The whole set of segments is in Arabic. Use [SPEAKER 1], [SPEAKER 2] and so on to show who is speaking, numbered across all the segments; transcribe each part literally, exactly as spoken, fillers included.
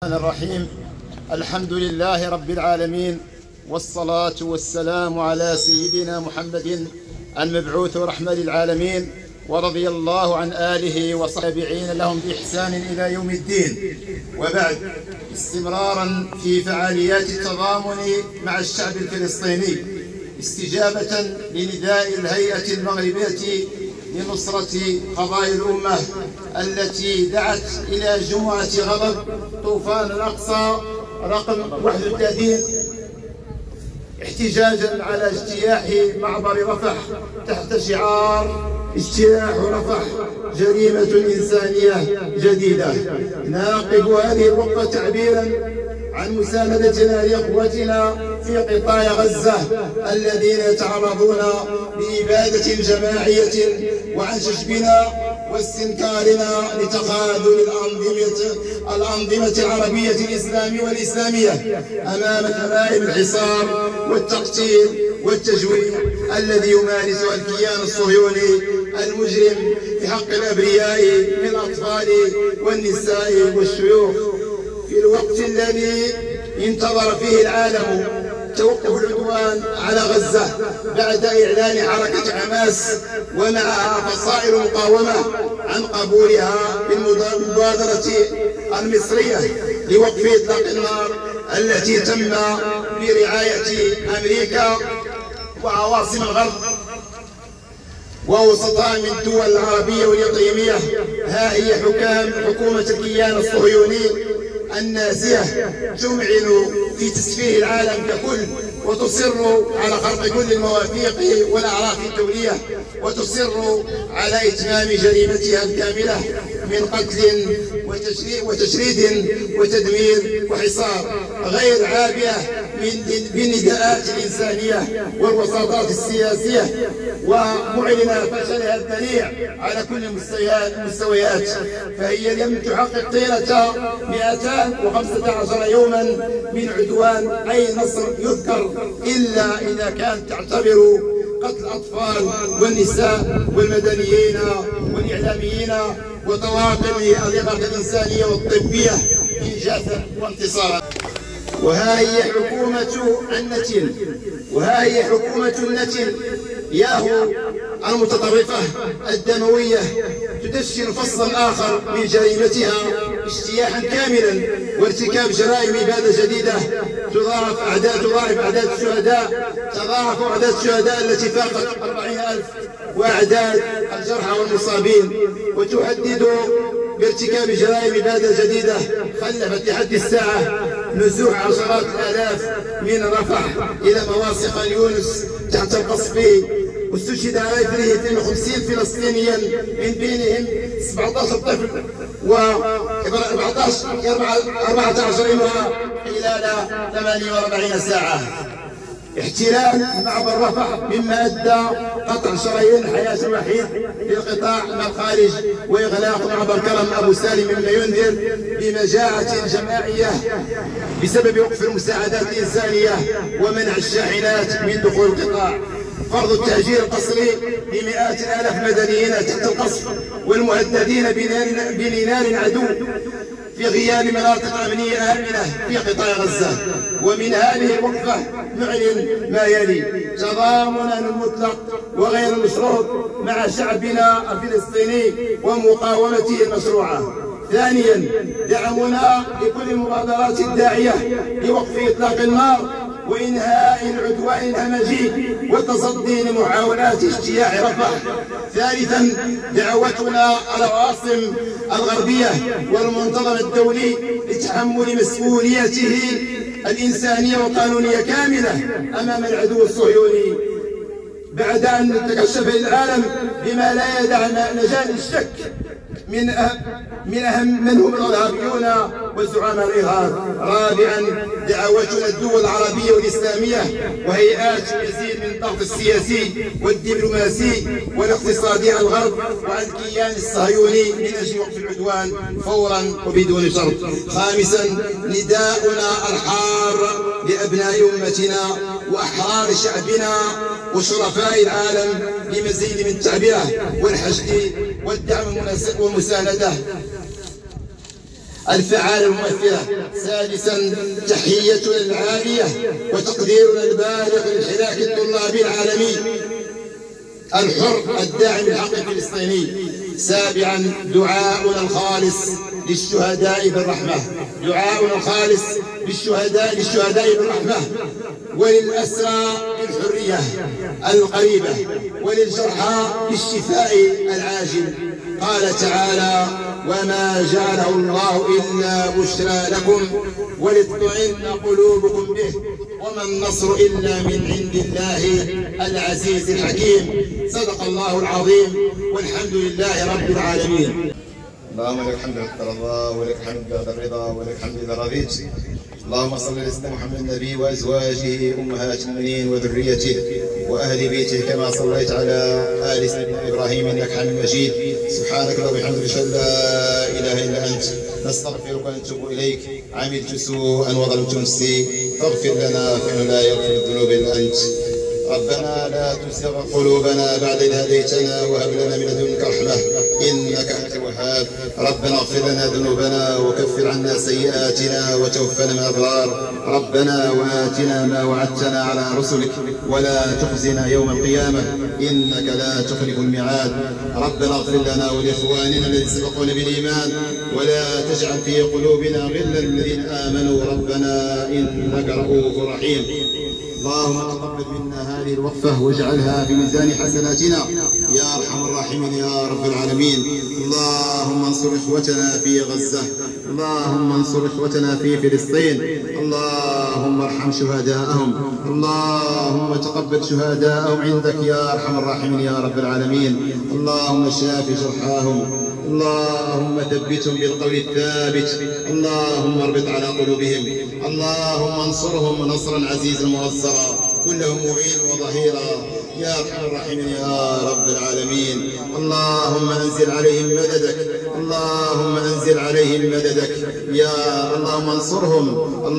[SPEAKER 1] الرحيم. الحمد لله رب العالمين، والصلاة والسلام على سيدنا محمد المبعوث رحمة للعالمين، ورضي الله عن آله وصحبه لهم بإحسان إلى يوم الدين. وبعد، استمرارا في فعاليات التضامن مع الشعب الفلسطيني استجابة لنداء الهيئة المغربية لنصرة قضايا الأمة التي دعت إلى جمعة غضب طوفان الأقصى رقم واحد وثلاثين احتجاجا على اجتياح معبر رفح تحت شعار اجتياح رفح جريمة إنسانية جديدة. نعقب هذه الوقفة تعبيرا عن مساندتنا لإخوتنا في قطاع غزة الذين يتعرضون لإبادة جماعية، وعن شجبنا واستنكارنا لتخاذل الأنظمة الأنظمة العربية الإسلام والإسلامية أمام كمائن الحصار والتقتيل والتجويع الذي يمارسه الكيان الصهيوني المجرم في حق الأبرياء من الأطفال والنساء والشيوخ، في الوقت الذي انتظر فيه العالم توقف العدوان على غزة بعد إعلان حركة حماس ومعها فصائل المقاومة عن قبولها بالمبادرة المصرية لوقف إطلاق النار التي تم برعاية أمريكا وعواصم الغرب ووسطاء من الدول العربية والإقليمية. ها هي حكام حكومة الكيان الصهيوني النازية تمعن في تسفيه العالم ككل، وتصر على خرق كل المواثيق والأعراف الدولية، وتصر على إتمام جريمتها الكاملة من قتل وتشريد وتدمير وحصار، غير عابئة بالنداءات الإنسانية والوساطات السياسية، ومعلنة فشلها الذريع على كل المستويات. فهي لم تحقق طيلة مئتين وخمسة عشر يوما من عدوان أي نصر يذكر إلا إذا كانت تعتبر قتل الأطفال والنساء والمدنيين والإعلاميين وطواقم الإغاثة الإنسانية والطبية إنجازا وانتصارا. وها هي حكومة النتن وها هي حكومة النتن ياهو المتطرفة الدموية تدشن فصلا آخر من جريمتها اجتياحا كاملا وارتكاب جرائم إبادة جديدة. تضاعف أعداد تضاعف أعداد الشهداء تضاعف أعداد الشهداء التي فاقت أربعين ألف وأعداد الجرحى والمصابين، وتهدد بارتكاب جرائم إبادة جديدة خلفت لحد الساعة نزوح عشرات الآلاف من رفح إلى مواصق اليونس تحت القصف، واستشهد على إثره اثنين وخمسين فلسطينيا من بينهم سبعة عشر طفل و أربعة عشر امرأة خلال ثمانية وأربعين ساعة. احتلال معبر رفح مما ادى قطع شرايين الحياه الوحيد للقطاع مع الخارج، واغلاق معبر كرم ابو سالم مما ينذر بمجاعه جماعيه بسبب وقف المساعدات الانسانيه ومنع الشاحنات من دخول القطاع. فرض التهجير القسري لمئات الالاف مدنيين تحت القصف والمهددين بنار عدو في غياب مناطق أمنية آمنة في قطاع غزة. ومن هذه الوقفة نعلن ما يلي: تضامنا المطلق وغير المشروط مع شعبنا الفلسطيني ومقاومته المشروعة. ثانيا، دعمنا لكل المبادرات الداعية لوقف إطلاق النار وإنهاء العدوان الهمجي والتصدي لمحاولات اجتياح رفح. ثالثا، دعوتنا على العواصم الغربية والمنظمة الدولي لتحمل مسؤوليته الإنسانية والقانونية كاملة أمام العدو الصهيوني بعد أن تكشف العالم بما لا يدع مجال الشك من أهم من أهم من هم الإرهابيون وزعماء الإرهاب. رابعا، دعوتنا الدول العربية والإسلامية وهيئات يزيد من الضغط السياسي والدبلوماسي والاقتصادي على الغرب وعلى الكيان الصهيوني من أجل وقف العدوان فورا وبدون شرط. خامسا، نداؤنا الحار لأبناء أمتنا وأحرار شعبنا وشرفاء العالم لمزيد من التعبئة والحشد والدعم والمساندة الفعالة المؤثرة. سادسا تحيتنا العالية وتقديرنا البالغ للحراك الطلابي العالمي الحر الداعم للحق الفلسطيني. سابعا دعاؤنا الخالص للشهداء بالرحمة، دعاؤنا الخالص للشهداء للشهداء بالرحمة وللأسرى بالحرية القريبة وللجرحى بالشفاء العاجل. قال تعالى: وما جعله الله إلا بشرى لكم ولتطمئن قلوبكم به وما النصر إلا من عند الله العزيز الحكيم. صدق الله العظيم والحمد لله رب العالمين.
[SPEAKER 2] اللهم لك الحمد حتى الله ولك الحمد بعد الرضا ولك الحمد إذا رضيت. اللهم صل على سيدنا محمد النبي وازواجه امهات المؤمنين وذريته واهل بيته كما صليت على ال سيدنا ابراهيم انك حميد مجيد. سبحانك اللهم وبحمدك اشهد ان لا اله الا انت نستغفرك ونتوب اليك. عملت سوءا وظلمت نفسي فاغفر لنا فانه لا يغفر الذنوب الا انت. ربنا لا تزغ قلوبنا بعد إذ هديتنا وهب لنا من لدنك رحمة إنك أنت الوهاب. ربنا اغفر لنا ذنوبنا وكفر عنا سيئاتنا وتوفنا مع الأبرار. ربنا وآتنا ما وعدتنا على رسلك ولا تخزنا يوم القيامة إنك لا تخلف الميعاد. ربنا اغفر لنا ولإخواننا الذين سبقونا بالإيمان ولا تجعل في قلوبنا غلا للذين آمنوا ربنا إنك رؤوف رحيم. اللهم تقبل منا هذه الوقفة واجعلها في ميزان حسناتنا يا أرحم الراحمين يا رب العالمين. اللهم انصر إخوتنا في غزة، اللهم انصر إخوتنا في فلسطين، اللهم ارحم شهداءهم، اللهم تقبل شهداءهم عندك يا أرحم الراحمين يا رب العالمين. اللهم شاف جرحاهم، اللهم ثبتهم بالقول الثابت، اللهم اربط على قلوبهم، اللهم انصرهم نصرا عزيزا مؤزرا كلهم معين وظهيرا يا ارحم الراحمين يا رب العالمين. اللهم انزل عليهم مددك، اللهم انزل عليهم مددك يا اللهم انصرهم،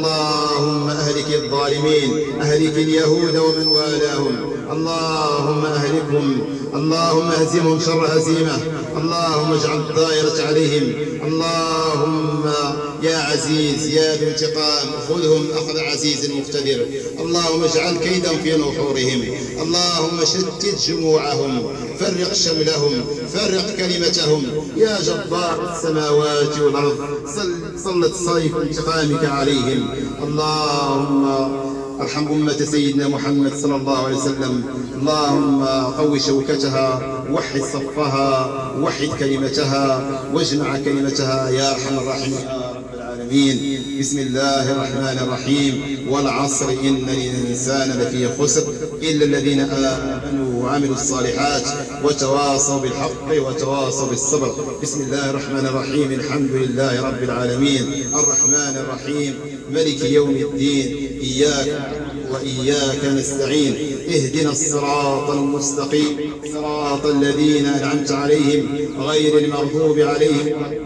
[SPEAKER 2] اللهم اهلك الظالمين، اهلك اليهود ومن والاهم، اللهم اهلكهم، اللهم اهزمهم شر هزيمه، اللهم اجعل الدائرة عليهم، اللهم يا عزيز يا ذو انتقام خذهم اخذ عزيز مقتدر، اللهم اجعل كيدهم في نحورهم، اللهم شتت جموعهم، فرق شملهم، فرق كلمتهم يا جبار السماوات والارض، سلط صيف انتقامك عليهم. اللهم ارحم أمة سيدنا محمد صلى الله عليه وسلم، اللهم قوي شوكتها، وحد صفها، وحد كلمتها، واجمع كلمتها يا ارحم الراحمين يا رب العالمين. بسم الله الرحمن الرحيم. والعصر إن الإنسان لفي خسر إلا الذين آمنوا وعملوا الصالحات وتواصوا بالحق وتواصوا بالصبر. بسم الله الرحمن الرحيم. الحمد لله رب العالمين الرحمن الرحيم ملك يوم الدين إياك وإياك نستعين اهدنا الصراط المستقيم صراط الذين أنعمت عليهم غير المغضوب عليهم ولا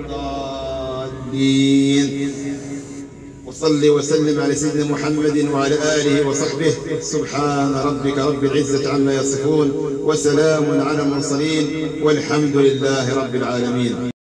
[SPEAKER 2] الضالين. وصلي وسلم على سيدنا محمد وعلى آله وصحبه. سبحان ربك رب العزة عما يصفون وسلام على المرسلين والحمد لله رب العالمين.